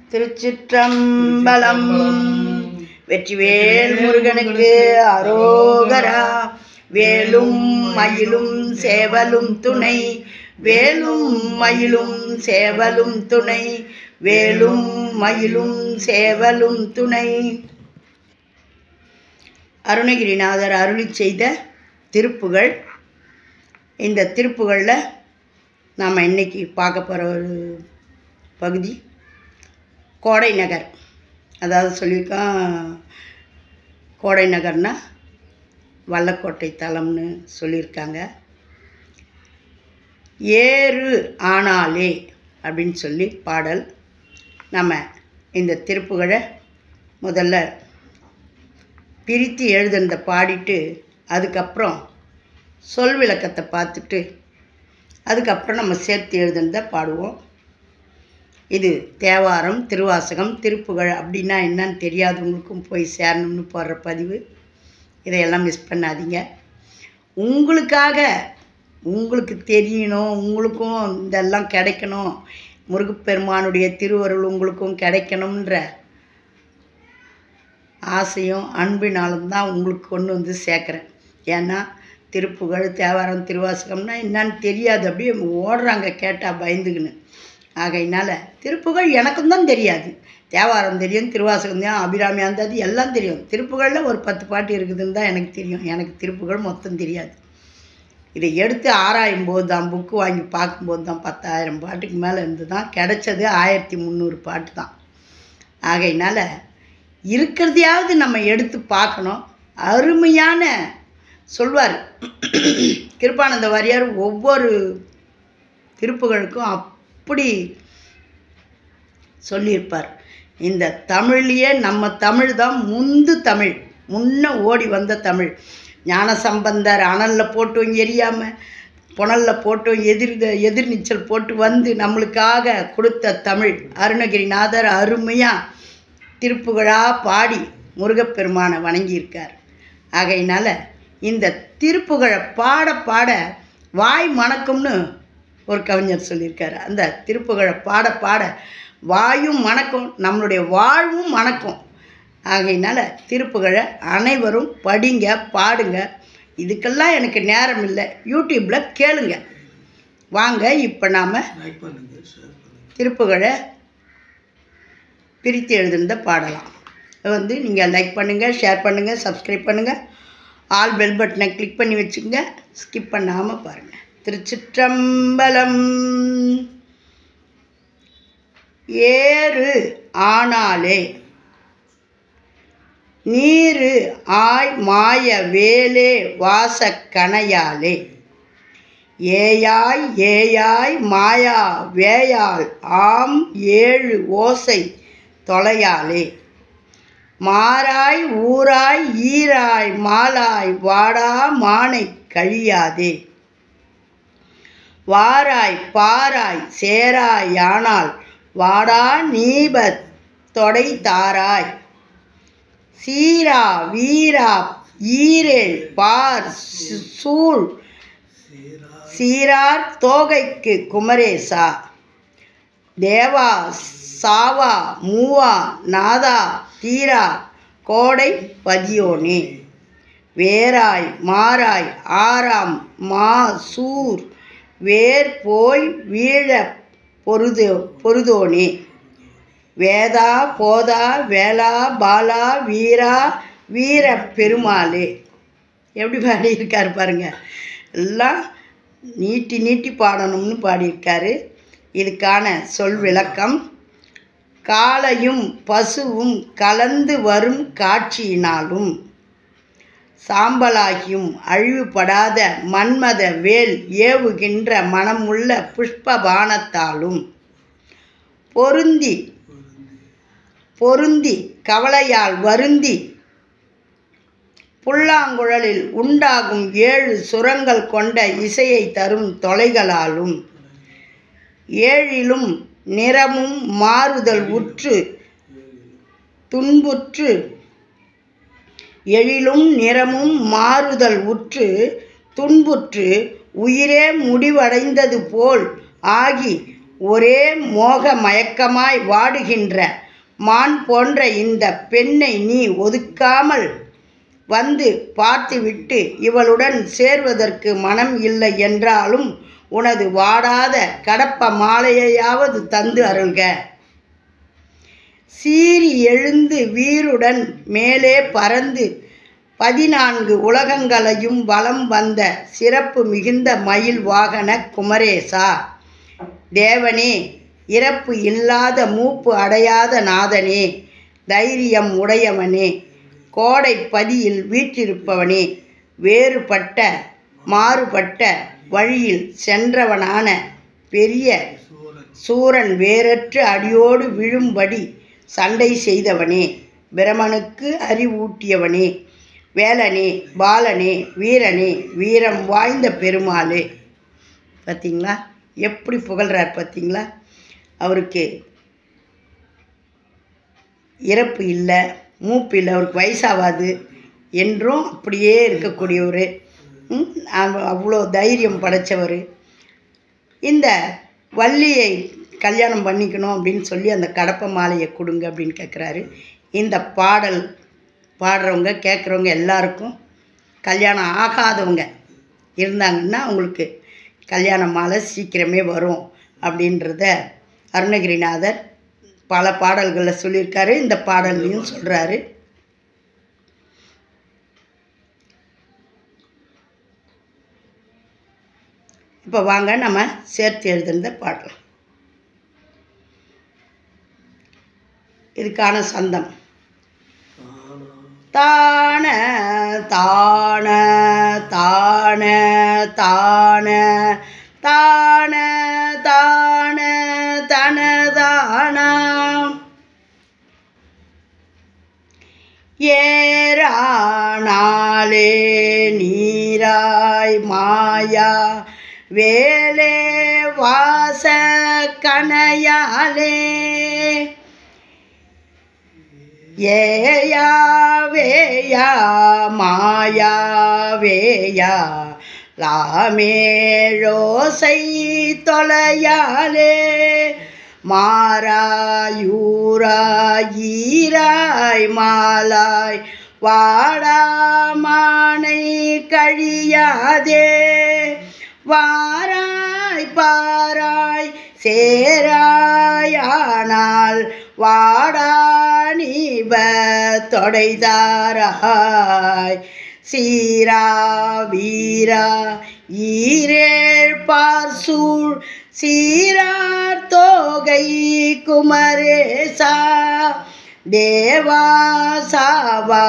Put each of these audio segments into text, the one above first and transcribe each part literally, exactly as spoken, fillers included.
திருச்சிற்றம்பலம். வெற்றிவேல் முருகனுக்கு அரோகரா. வேலும் மயிலும் சேவலும் துணை, வேலும் மயிலும் சேவலும் துணை, வேலும் மயிலும் சேவலும் துணை. அருணகிரிநாதர் அருளி செய்த திருப்புகழ். இந்த திருப்புகழில் நாம் இன்றைக்கி பார்க்க போகிற ஒரு பகுதி கோடை நகர். அதாவது சொல்லியிருக்கோம், கோடை நகர்னா வல்லக்கோட்டை தலம்னு சொல்லியிருக்காங்க. ஏறு ஆனாலே அப்படின்னு சொல்லி பாடல். நம்ம இந்த திருப்புகழை முதல்ல பிரித்து எழுதுனதை பாடிட்டு அதுக்கப்புறம் சொல் விளக்கத்தை பார்த்துட்டு அதுக்கப்புறம் நம்ம சேர்த்து எழுதுனதை பாடுவோம். இது தேவாரம், திருவாசகம், திருப்புகழ் அப்படின்னா என்னன்னு தெரியாதவங்களுக்கும் போய் சேரணும்னு போடுற பதிவு. இதையெல்லாம் மிஸ் பண்ணாதீங்க. உங்களுக்காக, உங்களுக்கு தெரியணும், உங்களுக்கும் இதெல்லாம் கிடைக்கணும், முருகப்பெருமானுடைய திருவருள் உங்களுக்கும் கிடைக்கணுன்ற ஆசையும் அன்பினாலும் தான் உங்களுக்கு கொண்டு வந்து சேர்க்குறேன். ஏன்னா திருப்புகழ், தேவாரம், திருவாசகம்னா என்னன்னு தெரியாது, அப்படியே ஓடுறாங்க கேட்டால் பயந்துக்குன்னு. ஆகையினால் திருப்புகழ் எனக்கும் தான் தெரியாது. தேவாரம் தெரியும், திருவாசகம் தான், அபிராமி அந்தாதி எல்லாம் தெரியும். திருப்புகழில் ஒரு பத்து பாட்டு இருக்குதுன்னு தான் எனக்கு தெரியும். எனக்கு திருப்புகழ் மொத்தம் தெரியாது. இதை எடுத்து ஆராயும் போது தான், புக்கு வாங்கி பார்க்கும்போது தான் பத்தாயிரம் பாட்டுக்கு மேலே இருந்து தான் கிடைச்சது. ஆயிரத்தி முந்நூறு பாட்டு தான். ஆகையினால் இருக்கிறதையாவது நம்ம எடுத்து பார்க்கணும். அருமையான சொல்வார் கிருபானந்த வாரியார். ஒவ்வொரு திருப்புகளுக்கும் அப்படி சொல்லியிருப்பார். இந்த தமிழ்லேயே நம்ம தமிழ் தான் முந்து தமிழ், முன்ன ஓடி வந்த தமிழ். ஞானசம்பந்தர் அனலில் போட்டும் எரியாமல், புனலில் போட்டும் எதிர் எதிர்நீச்சல் போட்டு வந்து நம்மளுக்காக கொடுத்த தமிழ். அருணகிரிநாதர் அருமையாக திருப்புகழாக பாடி முருகப்பெருமானை வணங்கியிருக்கார். ஆகையினால் இந்த திருப்புகழை பாட பாட வாய் மணக்கும்னு ஒரு கவிஞர் சொல்லியிருக்காரு. அந்த திருப்புகழை பாட பாட வாயும் மணக்கும், நம்மளுடைய வாழ்வும் மணக்கும். ஆகையினால் திருப்புகழை அனைவரும் படிங்க, பாடுங்க. இதுக்கெல்லாம் எனக்கு நேரம் இல்லை, யூடியூப்பில் கேளுங்க. வாங்க இப்போ நாம் திருப்புகழை பிரித்து எழுதுனதை பாடலாம். வந்து நீங்கள் லைக் பண்ணுங்கள், ஷேர் பண்ணுங்கள், சப்ஸ்கிரைப் பண்ணுங்கள், ஆல் பெல் பட்டனை கிளிக் பண்ணி வச்சுக்கோங்க. ஸ்கிப் பண்ணாமல் பாருங்கள். திருச்சிற்றம்பலம். ஏறு ஆனாலே நீரு ஆய் மாய வேலே வாசக்கணையாலே, ஏயாய் ஏயாய் மாயா வேயாள் ஆம் ஏழு ஓசை தொலையாலே, மாறாய் ஊராய் ஈராய் மாலாய் வாடா மானை கழியாதே, வாராய் பாராய் சேராய் யானால் வாடா நீபத் தொடை தாராய், சீரா வீரா ஈரேல் பார் சூழ் சீரார் தோகைக்கு குமரேசா, தேவா சாவா மூவா நாதா தீரா கோடை பதியோனே, வேராய் மாறாய் ஆறாம் மா சூர் வேர் போய் வீழ பொருதோ பொருதோனே, வேதா போதா வேளா பாலா வீரா வீர பெருமாளே. எப்படி பாடியிருக்காரு பாருங்க. எல்லாம் நீட்டி நீட்டி பாடணும்னு பாடியிருக்காரு. இதுக்கான சொல் விளக்கம். காளையும் பசுவும் கலந்து வரும் காட்சியினாலும், சாம்பலாகியும் அழிவுபடாத மன்மத வேல் ஏவுகின்ற மனமுள்ள புஷ்பபானத்தாலும், பொருந்தி பொருந்தி கவலையால் வருந்தி புல்லாங்குழலில் உண்டாகும் ஏழு சுரங்கள் கொண்ட இசையை தரும் தொலைகளாலும், ஏழிலும் நிறமும் மாறுதல் உற்று துன்புற்று எழிலும் நிறமும் மாறுதல் உற்று துன்புற்று உயிரே முடிவடைந்தது போல் ஆகி ஒரே மோக மயக்கமாய் வாடுகின்ற மான் போன்ற இந்த பெண்ணை நீ ஒதுக்காமல் வந்து பார்த்துவிட்டு இவளுடன் சேர்வதற்கு மனம் இல்லை என்றாலும் உனது வாடாத கடப்ப மாலையையாவது தந்து அருள்க. சீறி எழுந்து வீருடன் மேலே பறந்து பதினான்கு உலகங்களையும் வலம் வந்த சிறப்பு மிகுந்த மயில் வாகன குமரேசா, தேவனே, இறப்பு இல்லாத மூப்பு அடையாத நாதனே, தைரியம் உடையவனே, கோடை பதியில் வீற்றிருப்பவனே, வேறுபட்ட மாறுபட்ட வழியில் சென்றவனான பெரிய சூரன் வேறற்று அடியோடு விழும்படி சண்டை செய்தவனே, பிரமனுக்கு அறிவூட்டியவனே, வேலனே, பாலனே, வீரனே, வீரம் வாய்ந்த பெருமாளே. பார்த்தீங்களா எப்படி புகழ்கிறார் பார்த்தீங்களா? அவருக்கு இறப்பு இல்லை, மூப்பு இல்லை, அவருக்கு வயசாகாது என்றும் அப்படியே இருக்கக்கூடியவர், அவ்வளோ தைரியம் படைத்தவர். இந்த வள்ளியை கல்யாணம் பண்ணிக்கணும் அப்படின்னு சொல்லி அந்த கடப்ப மாலையை கொடுங்க அப்படின்னு கேட்குறாரு. இந்த பாடல் பாடுறவங்க கேட்குறவங்க எல்லாருக்கும் கல்யாணம் ஆகாதவங்க இருந்தாங்கன்னா அவங்களுக்கு கல்யாண மாலை சீக்கிரமே வரும் அப்படின்றத அருணகிரிநாதர் பல பாடல்களில் சொல்லியிருக்காரு. இந்த பாடல்லையும் சொல்கிறாரு. இப்போ வாங்க நம்ம சேர்த்து எழுதுனத பாடலாம். இதுக்கான சந்தம் தான தான தான தான தான தான தனதானாம் ஏறானாலே நீராய் மாயா வேலே வாச கனையாலே ஏயா வேயா மாயா வேயா லாமேழோசை தொலையாலே மாறாயூராய் மாலாய் வாடாமானை கழியாதே வாராய் பாராய் சேராயானால் வாடா நீப தொடைதாராய் சீரா வீரா ஈரேழ் பார்சூழ் சீரார் தோகை குமரேசா தேவா சாவா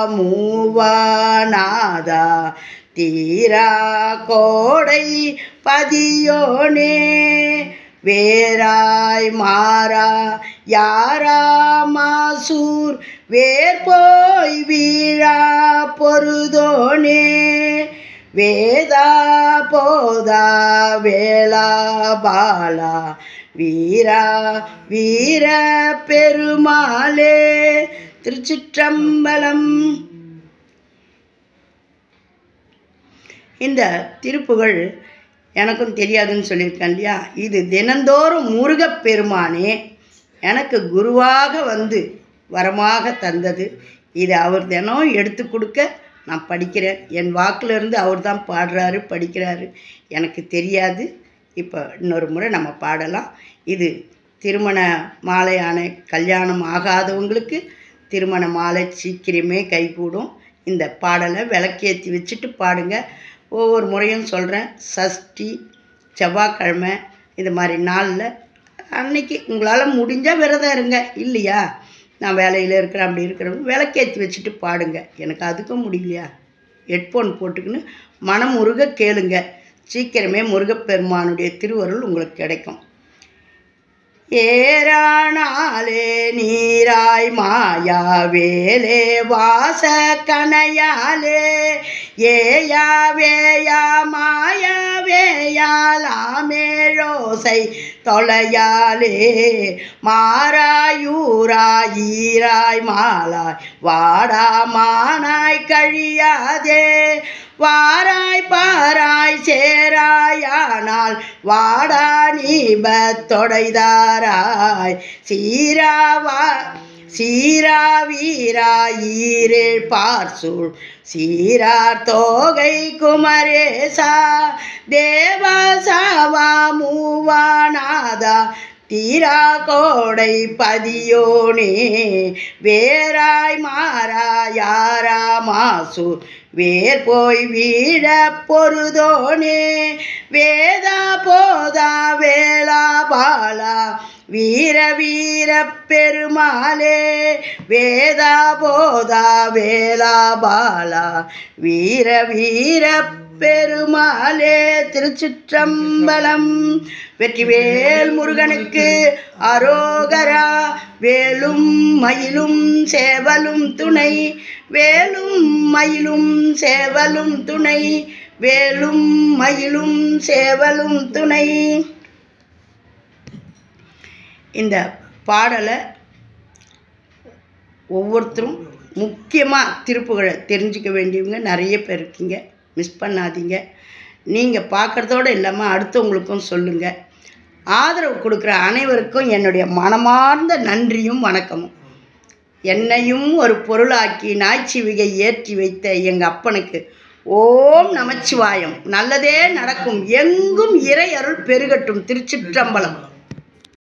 மூவாநாதா தீரா கோடை பதியோனே வேராய் மாறா யாரா மாசூர் வேர்போய் வீழா பொருதோனே வேதா போதா வேளா பாலா வீரா வீர பெருமாளே. திருச்சிற்றம்பலம். இந்த திருப்புகழ் எனக்கும் தெரியாதுன்னு சொல்லியிருக்கேன் இல்லையா? இது தினந்தோறும் முருகப்பெருமானே எனக்கு குருவாக வந்து வரமாக தந்தது. இது அவர் தினம் எடுத்து கொடுக்க நான் படிக்கிறேன். என் வாக்கிலிருந்து அவர் தான் பாடுறாரு, படிக்கிறாரு. எனக்கு தெரியாது. இப்போ இன்னொரு முறை நம்ம பாடலாம். இது திருமண மாலையான கல்யாணம் ஆகாதவங்களுக்கு திருமண மாலை சீக்கிரமே கைகூடும். இந்த பாடலை விளக்கேற்றி வச்சுட்டு பாடுங்க. ஒவ்வொரு முறையும் சொல்கிறேன், சஷ்டி செவ்வாய்க்கிழமை இது மாதிரி நாளில் அன்னைக்கு உங்களால் முடிஞ்சால் விரதம் இருங்க. இல்லையா, நான் வேலையில் இருக்கிறேன், அப்படி இருக்கிறவங்க விளக்கேற்றி வச்சுட்டு பாடுங்க. எனக்கு அதுக்கும் முடியலையா, ஹெட்ஃபோன் போட்டுக்கின்னு மனமுருக கேளுங்க. சீக்கிரமே முருகப்பெருமானுடைய திருவருள் உங்களுக்கு கிடைக்கும். ஏறானாலே நீராய் மாயா வேலே வாச கனையாலே ஏயா வேயா மாயா வேயாலாமேழோசை தொலையாலே மாறாயூராய் ஈராய் மாலாய் வாடா மானாய் கழியாதே வாராய் பாராய் சேராயானால் வாடா நீபத்தொடைதாராய் சீராவா சீரா வீரா ஈரேழ் பார்சூழ் சீரார் தோகை குமரேசா தேவசாவா மூவானாதா தீரா கோடை பதியோனே வேராய் மாறா யாரா மாசு வேர் போய் வீழ பொருதோனே வேதா போதா வேளா பாலா வீர வீர பெருமாளே வேதா போதா வேளா பாலா வீர வீர பெருமாளே. திருச்சிற்றம்பலம். வெற்றிவேல் முருகனுக்கு அரோகரா. வேலும் மயிலும் சேவலும் துணை, வேலும் மயிலும் சேவலும் துணை, வேலும் மயிலும் சேவலும் துணை. இந்த பாடலை ஒவ்வொருத்தரும் முக்கியமாக திருப்புகழை தெரிஞ்சிக்க வேண்டியவங்க நிறைய பேர் இருக்கீங்க. மிஸ் பண்ணாதீங்க. நீங்கள் பார்க்குறதோடு இல்லாமல் அடுத்தவங்களுக்கும் சொல்லுங்கள். ஆதரவு கொடுக்குற அனைவருக்கும் என்னுடைய மனமார்ந்த நன்றியும் வணக்கமும். என்னையும் ஒரு பொருளாக்கி நாய்ச்சிவிகை ஏற்றி வைத்த எங்கள் அப்பனுக்கு ஓம் நமச்சிவாயம். நல்லதே நடக்கும். எங்கும் இறை அருள் பெருகட்டும். திருச்சிற்றம்பலம்.